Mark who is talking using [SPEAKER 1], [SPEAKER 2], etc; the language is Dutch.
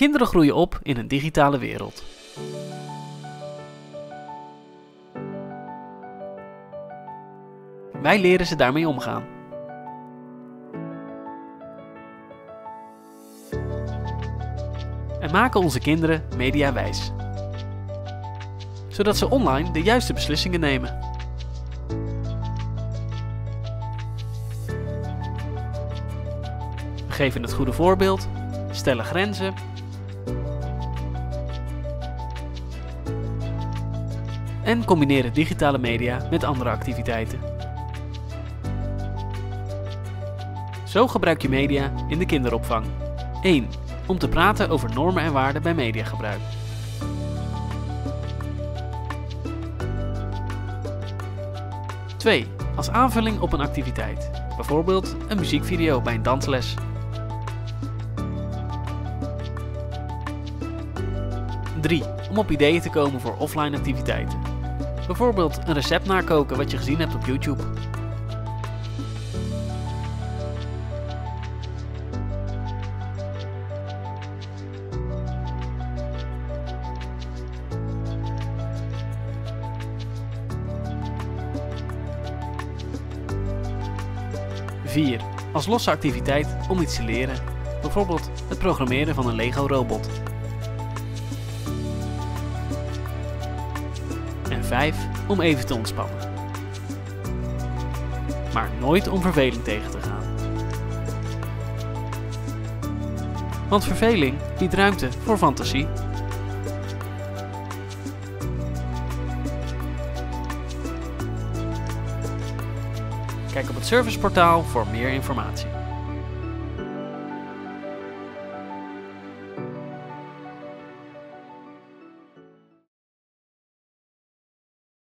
[SPEAKER 1] Kinderen groeien op in een digitale wereld. Wij leren ze daarmee omgaan. En maken onze kinderen mediawijs, zodat ze online de juiste beslissingen nemen. We geven het goede voorbeeld, stellen grenzen en combineren digitale media met andere activiteiten. Zo gebruik je media in de kinderopvang. 1. Om te praten over normen en waarden bij mediagebruik. 2. Als aanvulling op een activiteit. Bijvoorbeeld een muziekvideo bij een dansles. 3. Om op ideeën te komen voor offline activiteiten. Bijvoorbeeld een recept nakoken wat je gezien hebt op YouTube. 4. Als losse activiteit om iets te leren. Bijvoorbeeld het programmeren van een Lego robot. En 5. Om even te ontspannen. Maar nooit om verveling tegen te gaan. Want verveling biedt ruimte voor fantasie. Kijk op het serviceportaal voor meer informatie.